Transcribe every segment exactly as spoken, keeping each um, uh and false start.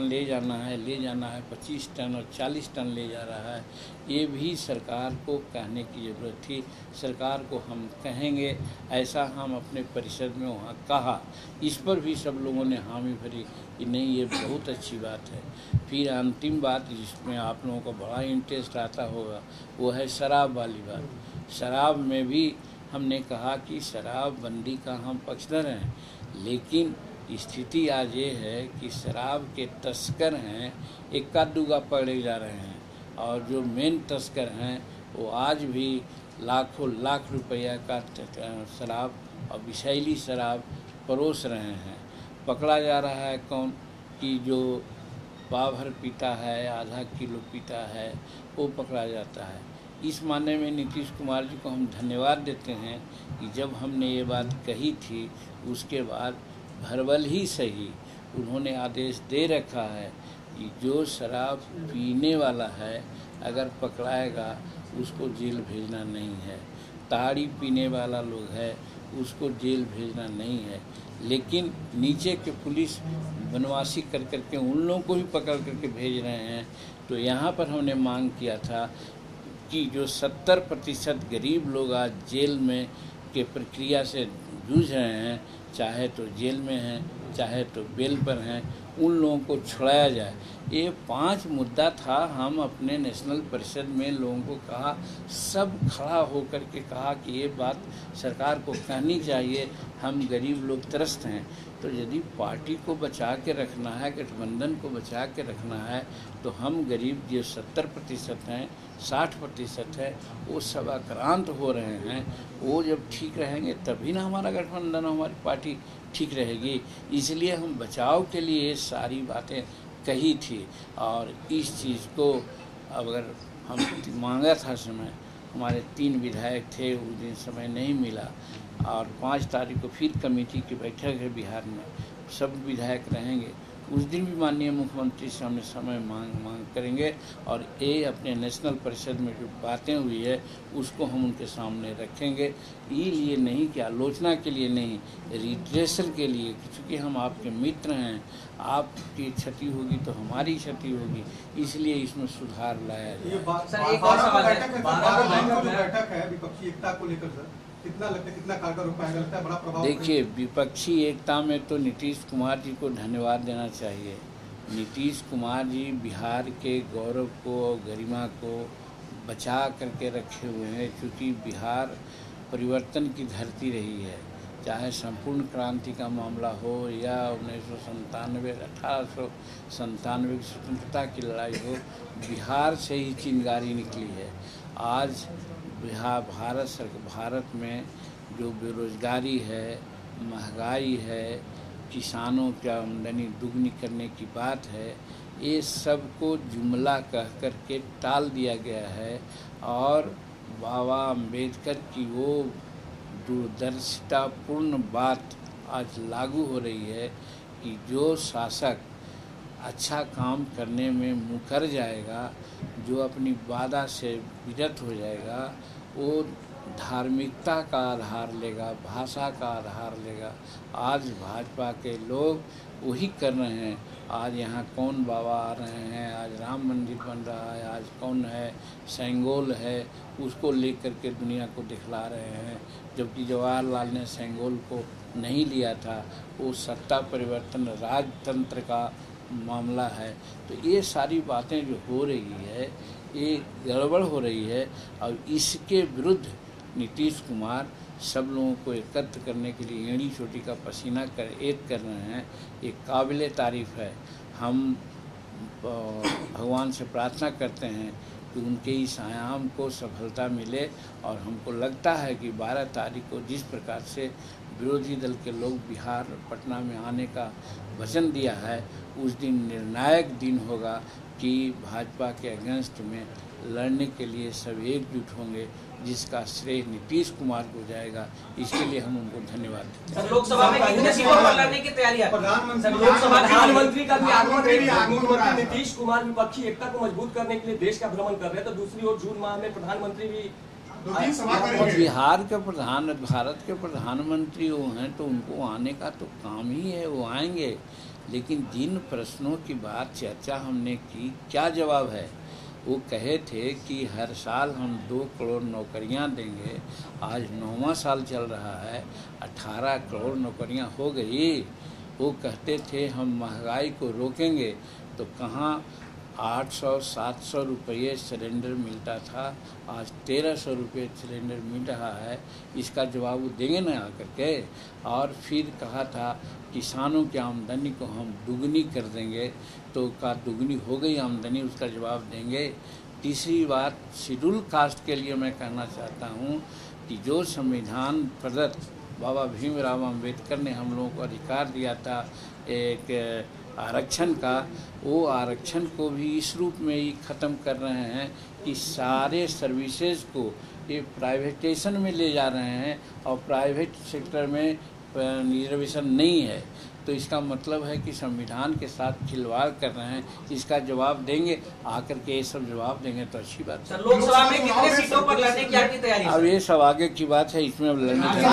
ले जाना है ले जाना है पच्चीस टन और चालीस टन ले जा रहा है। ये भी सरकार को कहने की ज़रूरत थी। सरकार को हम कहेंगे, ऐसा हम अपने परिषद में वहाँ कहा। इस पर भी सब लोगों ने हामी भरी कि नहीं, ये बहुत अच्छी बात है। फिर अंतिम बात जिसमें आप लोगों को बड़ा इंटरेस्ट आता होगा, वो है शराब वाली बात। शराब में भी हमने कहा कि शराब बंदी का हम पक्षधर हैं, लेकिन स्थिति आज ये है कि शराब के तस्कर हैं इक्का दुक्का पकड़े जा रहे हैं, और जो मेन तस्कर हैं वो आज भी लाखों लाख रुपया का शराब और विषैली शराब परोस रहे हैं। पकड़ा जा रहा है कौन कि जो पाव भर पीता है, आधा किलो पीता है, वो पकड़ा जाता है। इस माने में नीतीश कुमार जी को हम धन्यवाद देते हैं कि जब हमने ये बात कही थी, उसके बाद भरबल ही सही उन्होंने आदेश दे रखा है कि जो शराब पीने वाला है अगर पकड़ाएगा उसको जेल भेजना नहीं है। ताड़ी पीने वाला लोग है उसको जेल भेजना नहीं है, लेकिन नीचे के पुलिस बनवासी कर करके उन लोगों को भी पकड़ करके भेज रहे हैं। तो यहाँ पर हमने मांग किया था कि जो सत्तर प्रतिशत गरीब लोग आज जेल में के प्रक्रिया से जूझ रहे हैं, चाहे तो जेल में हैं चाहे तो बेल पर हैं, उन लोगों को छुड़ाया जाए। ये पांच मुद्दा था। हम अपने नेशनल परिषद में लोगों को कहा, सब खड़ा होकर के कहा कि ये बात सरकार को कहनी चाहिए, हम गरीब लोग त्रस्त हैं। तो यदि पार्टी को बचा के रखना है, गठबंधन को बचा के रखना है, तो हम गरीब जो सत्तर प्रतिशत हैं, साठ प्रतिशत है, वो सब आक्रांत हो रहे हैं। वो जब ठीक रहेंगे तभी ना हमारा गठबंधन, हमारी पार्टी ठीक रहेगी। इसलिए हम बचाव के लिए ये सारी बातें कही थी। और इस चीज़ को अगर हम मांगा था समय, हमारे तीन विधायक थे, उस दिन समय नहीं मिला, और पाँच तारीख को फिर कमेटी की बैठक है बिहार में, सब विधायक रहेंगे। उस दिन भी माननीय मुख्यमंत्री से हमने समय मांग मांग करेंगे, और ये अपने नेशनल परिषद में जो बातें हुई है उसको हम उनके सामने रखेंगे। ये लिए नहीं कि आलोचना के लिए नहीं, रिड्रेसल के लिए, क्योंकि हम आपके मित्र हैं। आपकी क्षति होगी तो हमारी क्षति होगी, इसलिए इसमें सुधार लाया जाए। सर एक और सवाल है, बैठक है विपक्षी एकता को लेकर सर, कितना लगता है, कितना कारगर हो पाएगा, लगता है बड़ा प्रभाव? देखिए, विपक्षी एकता में तो नीतीश कुमार जी को धन्यवाद देना चाहिए। नीतीश कुमार जी बिहार के गौरव को और गरिमा को बचा करके रखे हुए हैं, क्योंकि बिहार परिवर्तन की धरती रही है। चाहे संपूर्ण क्रांति का मामला हो या उन्नीस सौ संतानवे अठारह सौ संतानवे की स्वतंत्रता की लड़ाई हो, बिहार से ही चिंगारी निकली है। आज बिहार भारत सरकार भारत में जो बेरोजगारी है, महंगाई है, किसानों की आमदनी दुगनी करने की बात है, ये सब को जुमला कह कर के टाल दिया गया है। और बाबा अम्बेडकर की वो दूरदर्शितापूर्ण बात आज लागू हो रही है कि जो शासक अच्छा काम करने में मुकर जाएगा, जो अपनी वादा से विरत हो जाएगा, वो धार्मिकता का आधार लेगा, भाषा का आधार लेगा। आज भाजपा के लोग वही कर रहे हैं। आज यहाँ कौन बाबा आ रहे हैं, आज राम मंदिर बन रहा है, आज कौन है सेंगोल है, उसको लेकर के दुनिया को दिखला रहे हैं। जबकि जवाहरलाल ने सेंगोल को नहीं लिया था, वो सत्ता परिवर्तन राजतंत्र का मामला है। तो ये सारी बातें जो हो रही है, ये गड़बड़ हो रही है, और इसके विरुद्ध नीतीश कुमार सब लोगों को एकत्र करने के लिए एड़ी चोटी का पसीना कर एक कर रहे हैं। ये काबिले तारीफ़ है। हम भगवान से प्रार्थना करते हैं कि उनके इस आयाम को सफलता मिले, और हमको लगता है कि बारह तारीख को जिस प्रकार से विरोधी दल के लोग बिहार पटना में आने का वचन दिया है, उस दिन निर्णायक दिन होगा कि भाजपा के अगेंस्ट में लड़ने के लिए सब एकजुट होंगे, जिसका श्रेय नीतीश कुमार को जाएगा। इसके लिए हम उनको धन्यवाद देते हैं। लोकसभा में कितने सीटों पर लड़ने की तैयारी है? प्रधानमंत्री का भी आगमन, मुख्यमंत्री नीतीश कुमार विपक्षी एकता को मजबूत करने के लिए देश का भ्रमण कर रहे हैं, तो दूसरी ओर जून माह में प्रधानमंत्री भी बिहार के प्रधान भारत के प्रधानमंत्री वो हैं, तो उनको आने का तो काम ही है, वो आएंगे। लेकिन जिन प्रश्नों की बात चर्चा हमने की, क्या जवाब है? वो कहे थे कि हर साल हम दो करोड़ नौकरियां देंगे। आज नौवां साल चल रहा है, अठारह करोड़ नौकरियां हो गई। वो कहते थे हम महंगाई को रोकेंगे, तो कहाँ आठ सौ सात सौ रुपये सिलेंडर मिलता था, आज तेरह सौ रुपये सिलेंडर मिल रहा है। इसका जवाब वो देंगे ना आकर के। और फिर कहा था किसानों की आमदनी को हम दुगनी कर देंगे, तो का दुगनी हो गई आमदनी, उसका जवाब देंगे। तीसरी बात, शेड्यूल कास्ट के लिए मैं कहना चाहता हूँ कि जो संविधान प्रदत्त बाबा भीमराव अम्बेडकर ने हम लोगों को अधिकार दिया था एक आरक्षण का, वो आरक्षण को भी इस रूप में ही ख़त्म कर रहे हैं कि सारे सर्विसेज को ये प्राइवेटेशन में ले जा रहे हैं और प्राइवेट सेक्टर में रिजर्वेशन नहीं है। तो इसका मतलब है कि संविधान के साथ खिलवाड़ कर रहे हैं। इसका जवाब देंगे, आकर के ये सब जवाब देंगे तो अच्छी बात है। लोकसभा में कितने सीटों पर लड़ने की आपकी तैयारी? अब ये सब आगे की बात है, इसमें अब लड़ने की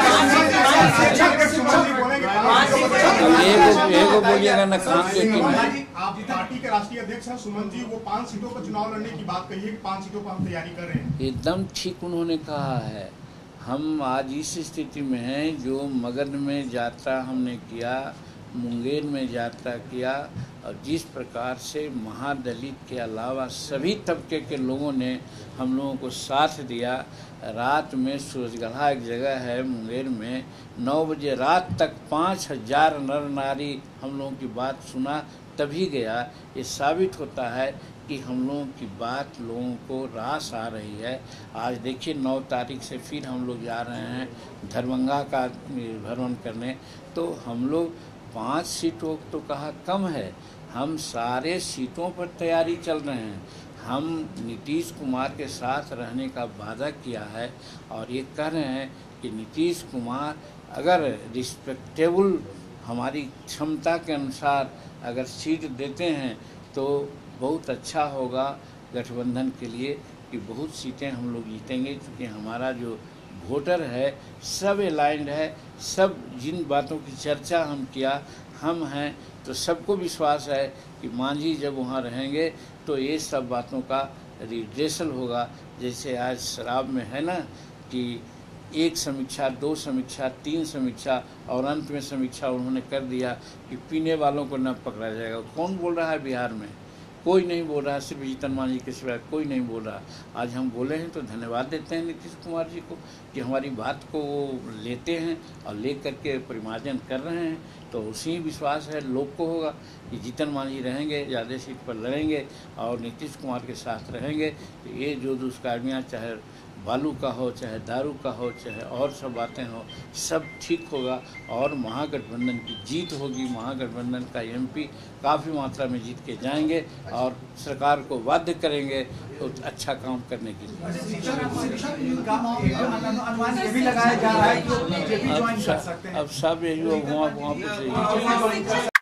बोलिएगा न खान के आप पार्टी के राष्ट्रीय अध्यक्ष हैं सुमन जी, वो पांच सीटों पर चुनाव लड़ने की बात कही है कि पांच सीटों पर हम तैयारी कर रहे हैं। एकदम ठीक उन्होंने कहा है। हम आज इस स्थिति में हैं, जो मगध में यात्रा हमने किया, मुंगेर में यात्रा किया, और जिस प्रकार से महादलित के अलावा सभी तबके के लोगों ने हम लोगों को साथ दिया। रात में सूरजगढ़ा एक जगह है मुंगेर में, नौ बजे रात तक पाँच हजार नर नारी हम लोगों की बात सुना तभी गया। ये साबित होता है कि हम लोगों की बात लोगों को रास आ रही है। आज देखिए नौ तारीख से फिर हम लोग जा रहे हैं दरभंगा का भ्रमण करने। तो हम लोग पांच सीटों तो कहा कम है, हम सारे सीटों पर तैयारी चल रहे हैं। हम नीतीश कुमार के साथ रहने का वादा किया है और ये कह रहे हैं कि नीतीश कुमार अगर रिस्पेक्टेबल हमारी क्षमता के अनुसार अगर सीट देते हैं तो बहुत अच्छा होगा गठबंधन के लिए, कि बहुत सीटें हम लोग जीतेंगे। क्योंकि हमारा जो वोटर है सब अलाइंड है, सब जिन बातों की चर्चा हम किया हम हैं, तो सबको विश्वास है कि मांझी जब वहाँ रहेंगे तो ये सब बातों का रिड्रेसल होगा। जैसे आज शराब में है ना कि एक समीक्षा, दो समीक्षा, तीन समीक्षा और अंत में समीक्षा उन्होंने कर दिया कि पीने वालों को न पकड़ा जाएगा। कौन बोल रहा है बिहार में? कोई नहीं बोल रहा, सिर्फ जीतन मांझी के सिवाय कोई नहीं बोल रहा। आज हम बोले हैं तो धन्यवाद देते हैं नीतीश कुमार जी को कि हमारी बात को वो लेते हैं और ले करके परिमार्जन कर रहे हैं। तो उसी विश्वास है लोग को होगा कि जीतन मांझी रहेंगे, ज़्यादा सीट पर लड़ेंगे और नीतीश कुमार के साथ रहेंगे। तो ये जो दुष्कार्मियाँ चाहे बालू का हो, चाहे दारू का हो, चाहे और सब बातें हो, सब ठीक होगा और महागठबंधन की जीत होगी। महागठबंधन का एमपी काफ़ी मात्रा में जीत के जाएंगे और सरकार को बाध्य करेंगे तो अच्छा काम करने के लिए। अब सब यही वहाँ वहाँ पर